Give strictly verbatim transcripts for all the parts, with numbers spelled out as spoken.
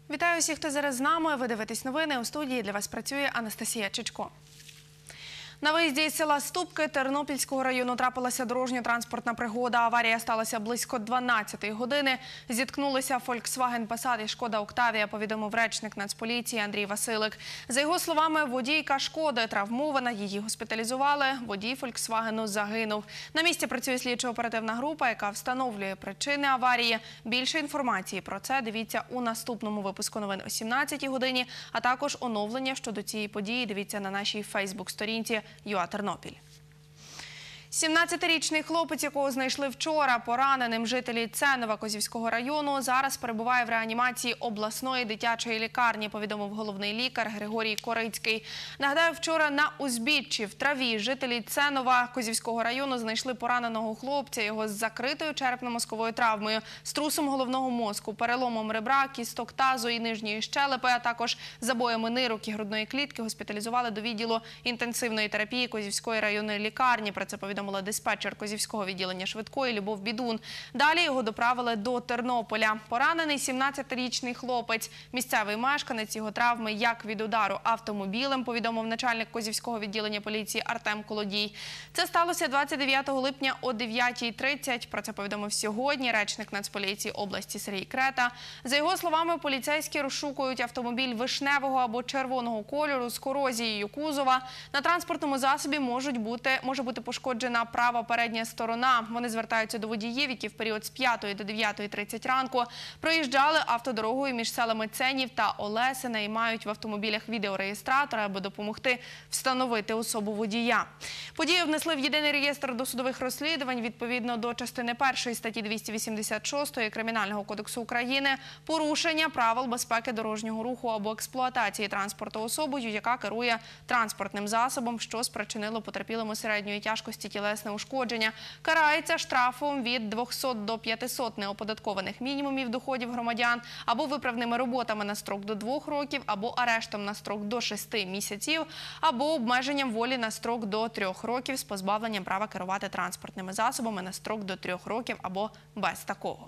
Вітаю всіх, хто зараз з нами. Ви дивитесь новини. У студії для вас працює Анастасія Чичко. На виїзді із села Ступки Тернопільського району трапилася дорожньо-транспортна пригода. Аварія сталася близько дванадцятої години. Зіткнулися Volkswagen Passat і Шкода Октавія, повідомив речник Нацполіції Андрій Василик. За його словами, водійка Шкоди травмована, її госпіталізували. Водій Volkswagen загинув. На місці працює слідчо-оперативна група, яка встановлює причини аварії. Більше інформації про це дивіться у наступному випуску новин о сімнадцятій годині, а також оновлення щодо цієї події дивіться на нашій фейсбук-сторінці ЮА Тернопіль. сімнадцятирічний хлопець, якого знайшли вчора пораненим жителі Ценова Козівського району, зараз перебуває в реанімації обласної дитячої лікарні, повідомив головний лікар Григорій Корицький. Нагадаю, вчора на узбіччі в траві жителі Ценова Козівського району знайшли пораненого хлопця, його з закритою черепно-мозковою травмою, струсом головного мозку, переломом ребра, кісток тазу і нижньої щелепи, а також забоями нирок і грудної клітки госпіталізували до відділу інтенсивної терапії Козівської районної лікарні. Про це повідомив диспетчер Козівського відділення швидкої Любов Бідун. Далі його доправили до Тернополя. Поранений сімнадцятирічний хлопець. Місцевий мешканець, його травми як від удару автомобілем, повідомив начальник Козівського відділення поліції Артем Колодій. Це сталося двадцять дев'ятого липня о дев'ятій тридцять. Про це повідомив сьогодні речник Нацполіції області Сергій Крета. За його словами, поліцейські розшукують автомобіль вишневого або червоного кольору з корозією кузова. На транспортному засобі можуть бути, може бути пошкоджена права передня сторона. Вони звертаються до водіїв, які в період з п'ятої до дев'ятої тридцять ранку проїжджали автодорогою між селами Ценів та Олесина і мають в автомобілях відеореєстратори, аби допомогти встановити особу водія. Подію внесли в єдиний реєстр досудових розслідувань відповідно до частини першої статті двісті вісімдесят шостої Кримінального кодексу України порушення правил безпеки дорожнього руху або експлуатації транспорту особою, яка керує транспортним засобом, що спричинило потерпілому середньої тяжкості тілесне ушкодження, карається штрафом від двохсот до п'ятисот неоподаткованих мінімумів доходів громадян або виправними роботами на строк до двох років, або арештом на строк до шести місяців, або обмеженням волі на строк до трьох років з позбавленням права керувати транспортними засобами на строк до трьох років або без такого.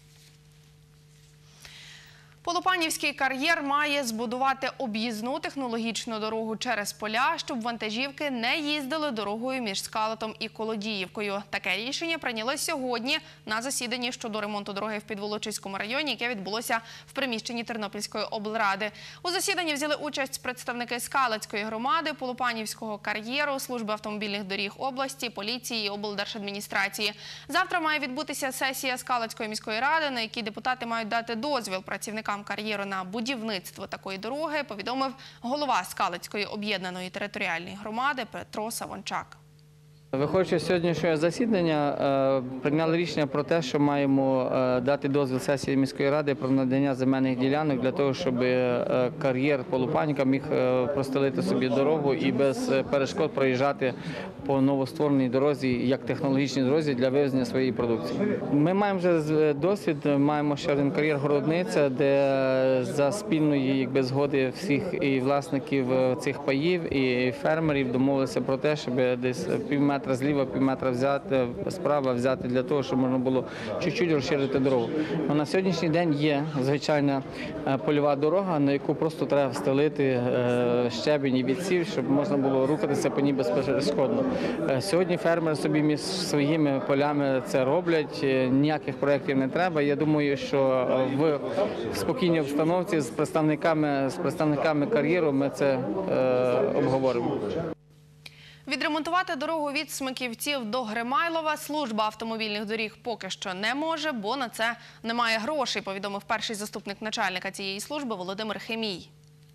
Полопанівський кар'єр має збудувати об'їзну технологічну дорогу через поля, щоб вантажівки не їздили дорогою між Скалатом і Колодіївкою. Таке рішення прийняли сьогодні на засіданні щодо ремонту дороги в Підволочиському районі, яке відбулося в приміщенні Тернопільської облради. У засіданні взяли участь представники Скалацької громади, Полопанівського кар'єру, Служби автомобільних доріг області, поліції і облдержадміністрації. Завтра має відбутися сесія Скалацької міської ради, на якій депутати мають дати дозвіл працівникам кар'єру на будівництво такої дороги, повідомив голова Скалацької об'єднаної територіальної громади Петро Савончак. Виходячи з сьогоднішнього засідання, прийняли рішення про те, що маємо дати дозвіл сесії міської ради про надання земельних ділянок для того, щоб кар'єр Полопанівка міг простелити собі дорогу і без перешкод проїжджати по новоствореній дорозі, як технологічній дорозі для вивезення своєї продукції. Ми маємо вже досвід, маємо ще один кар'єр Городниця, де за спільної якби, згоди всіх і власників цих паїв, і фермерів домовилися про те, щоб десь пів метра зліва, пів метра взяти, справа взяти для того, щоб можна було чуть-чуть розширити дорогу. Но на сьогоднішній день є звичайна польова дорога, на яку просто треба встелити щебінь і відсів, щоб можна було рухатися по ній безперешкодно. Сьогодні фермери собі між своїми полями це роблять, ніяких проєктів не треба. Я думаю, що в спокійній обстановці з представниками, з представниками кар'єру ми це обговоримо. Відремонтувати дорогу від Смиківців до Гримайлова служба автомобільних доріг поки що не може, бо на це немає грошей, повідомив перший заступник начальника цієї служби Володимир Хемій.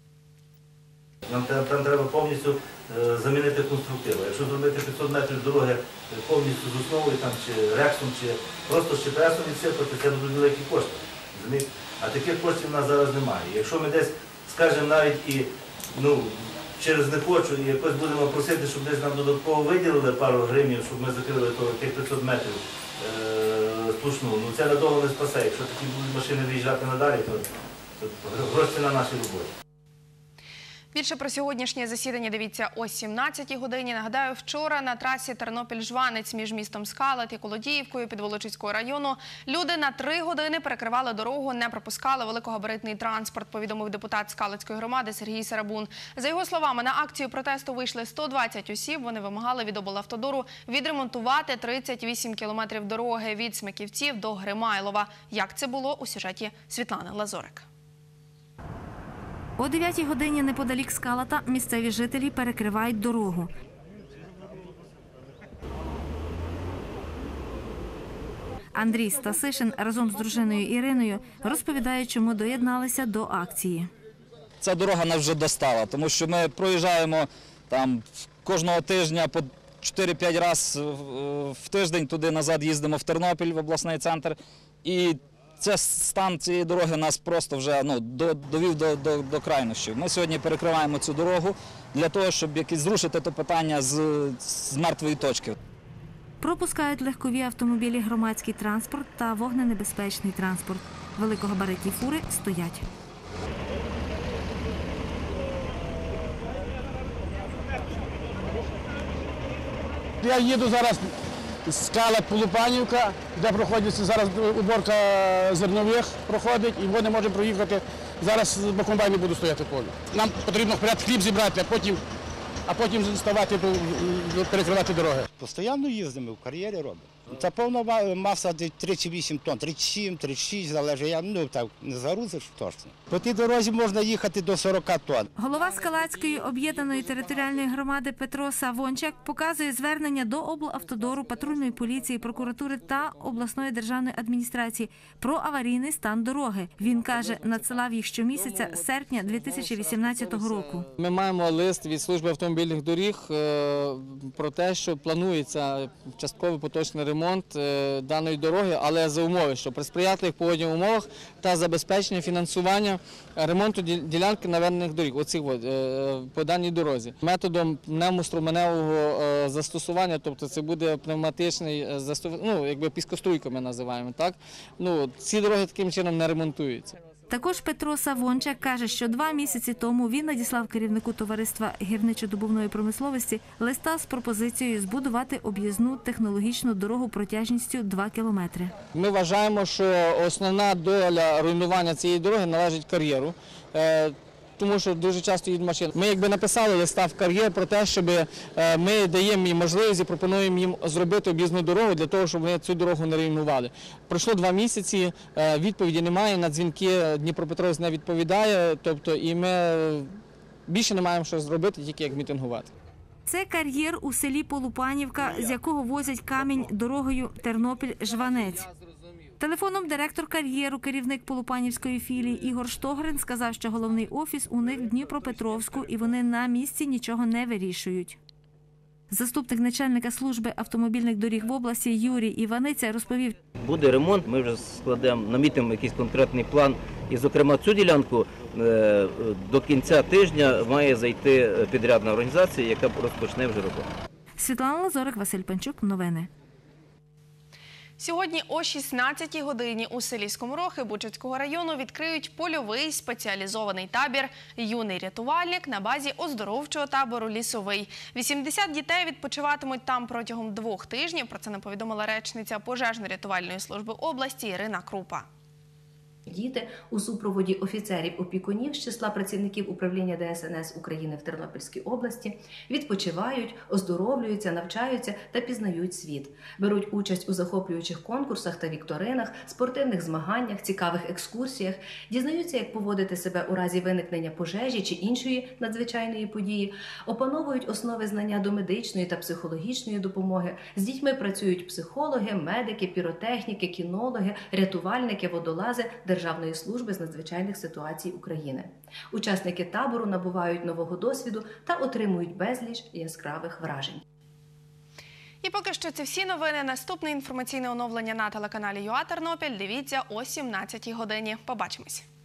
Нам там треба повністю замінити конструктиви. Якщо зробити п'ятсот метрів дороги повністю з основою, там, чи рексом, чи просто з ЧПСом відсипати, це будуть великі кошти. А таких коштів у нас зараз немає. Якщо ми десь, скажімо, навіть і, ну, через не хочу, і якось будемо просити, щоб десь нам додатково виділили пару гривень, щоб ми закрили тих п'ятсот метрів е сплошну. Ну це надовго не спасе. Якщо такі будуть машини виїжджати надалі, то, то гроші на нашій роботі. Більше про сьогоднішнє засідання дивіться о сімнадцятій годині. Нагадаю, вчора на трасі Тернопіль-Жванець між містом Скалат і Колодіївкою Підволочиського району люди на три години перекривали дорогу, не пропускали великогабаритний транспорт, повідомив депутат Скалацької громади Сергій Сарабун. За його словами, на акцію протесту вийшли сто двадцять осіб. Вони вимагали від облавтодору відремонтувати тридцять вісім кілометрів дороги від Смиківців до Гримайлова. Як це було у сюжеті Світлани Лазорик. О дев'ятій годині неподалік Скалата місцеві жителі перекривають дорогу. Андрій Стасишин разом з дружиною Іриною розповідає, чому доєдналися до акції. Ця дорога нас вже достала, тому що ми проїжджаємо там кожного тижня по чотири-п'ять разів в тиждень, туди-назад їздимо в Тернопіль, в обласний центр. І це стан цієї дороги нас просто вже ну, довів до, до, до крайнощів. Ми сьогодні перекриваємо цю дорогу для того, щоб якось зрушити це питання з, з мертвої точки. Пропускають легкові автомобілі, громадський транспорт та вогненебезпечний транспорт. Великогабаритні фури стоять. Я їду зараз з Скалат Полупанівка, де проходить зараз уборка зернових проходить, і вони можуть проїхати. Зараз бо комбайни будуть стояти в полі. Нам потрібно вперед хліб зібрати, а потім, а потім ставати, перекривати дороги. Постійно їздимо, в кар'єрі робимо. Це повна маса тридцять вісім тонн, тридцять сім, тридцять шість, залежить, я ну, так, не загрузиш точно. По тій дорозі можна їхати до сорок тонн. Голова Скалацької об'єднаної територіальної громади Петро Савончак показує звернення до облавтодору, патрульної поліції, прокуратури та обласної державної адміністрації про аварійний стан дороги. Він каже, надсилав їх щомісяця з серпня дві тисячі вісімнадцятого року. Ми маємо лист від служби автомобільних доріг е, про те, що планується частковий поточний ремонт даної дороги, але за умови, що при сприятливих погодних умовах та забезпечення фінансування ремонту ділянки наведених доріг, оцих от, по даній дорозі. Методом пневмоструменевого застосування, тобто це буде пневматичний застосування, ну, якби піскоструйка ми називаємо, так? Ну, ці дороги таким чином не ремонтуються. Також Петро Савончак каже, що два місяці тому він надіслав керівнику товариства гірничо-добувної промисловості листа з пропозицією збудувати об'їзну технологічну дорогу протяжністю два кілометри. Ми вважаємо, що основна доля руйнування цієї дороги належить кар'єру, тому що дуже часто їдуть машини. Ми якби написали листа в кар'єр про те, щоб ми даємо їм можливість і пропонуємо їм зробити об'їзну дорогу для того, щоб вони цю дорогу не руйнували. Пройшло два місяці, відповіді немає, на дзвінки Дніпропетровськ не відповідає, тобто і ми більше не маємо що зробити, тільки як мітингувати. Це кар'єр у селі Полупанівка, з якого возять камінь дорогою Тернопіль-Жванець. Телефоном директор кар'єру, керівник Полупанівської філії Ігор Штогрин сказав, що головний офіс у них в Дніпропетровську і вони на місці нічого не вирішують. Заступник начальника служби автомобільних доріг в області Юрій Іваниця розповів. Буде ремонт, ми вже складемо, намітимо якийсь конкретний план. І, зокрема, цю ділянку до кінця тижня має зайти підрядна організація, яка розпочне вже роботу. Світлана Лазорик, Василь Панчук. Новини. Сьогодні о шістнадцятій годині у селі Скоморохи Бучацького району відкриють польовий спеціалізований табір «Юний рятувальник» на базі оздоровчого табору «Лісовий». вісімдесят дітей відпочиватимуть там протягом двох тижнів. Про це нам повідомила речниця пожежно-рятувальної служби області Ірина Крупа. Діти у супроводі офіцерів-опікунів з числа працівників управління Де Ес Ен Ес України в Тернопільській області відпочивають, оздоровлюються, навчаються та пізнають світ. Беруть участь у захоплюючих конкурсах та вікторинах, спортивних змаганнях, цікавих екскурсіях, дізнаються, як поводити себе у разі виникнення пожежі чи іншої надзвичайної події, опановують основи знання до медичної та психологічної допомоги. З дітьми працюють психологи, медики, піротехніки, кінологи, рятувальники, водолази Державної служби з надзвичайних ситуацій України. Учасники табору набувають нового досвіду та отримують безліч яскравих вражень. І поки що це всі новини. Наступне інформаційне оновлення на телеканалі ЮА Тернопіль дивіться о сімнадцятій годині. Побачимось.